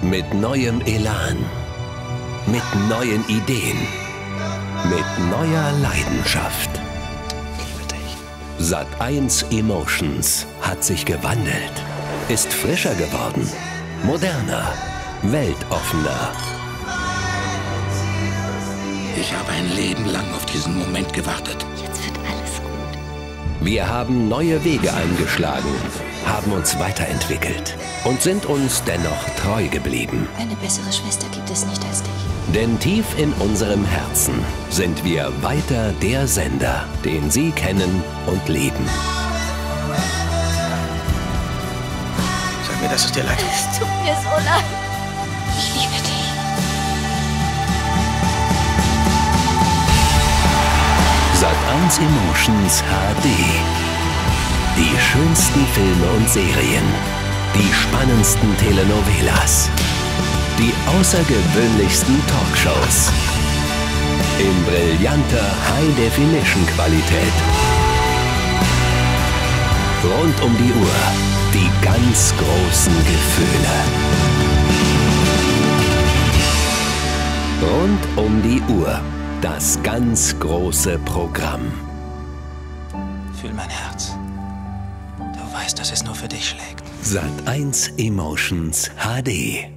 Mit neuem Elan. Mit neuen Ideen. Mit neuer Leidenschaft. Sat.1 Emotions hat sich gewandelt. Ist frischer geworden. Moderner. Weltoffener. Ich habe ein Leben lang auf diesen Moment gewartet. Jetzt wird alles gut. Wir haben neue Wege eingeschlagen, haben uns weiterentwickelt und sind uns dennoch treu geblieben. Eine bessere Schwester gibt es nicht als dich. Denn tief in unserem Herzen sind wir weiter der Sender, den Sie kennen und lieben. Sag mir, dass es dir leid tut. Es tut mir so leid. Ich liebe dich. Sat.1 Emotions HD. Die schönsten Filme und Serien. Die spannendsten Telenovelas. Die außergewöhnlichsten Talkshows. In brillanter High-Definition-Qualität. Rund um die Uhr. Die ganz großen Gefühle. Rund um die Uhr. Das ganz große Programm. Fühl mein Herz. Du weißt, dass es nur für dich schlägt. Sat.1 Emotions HD.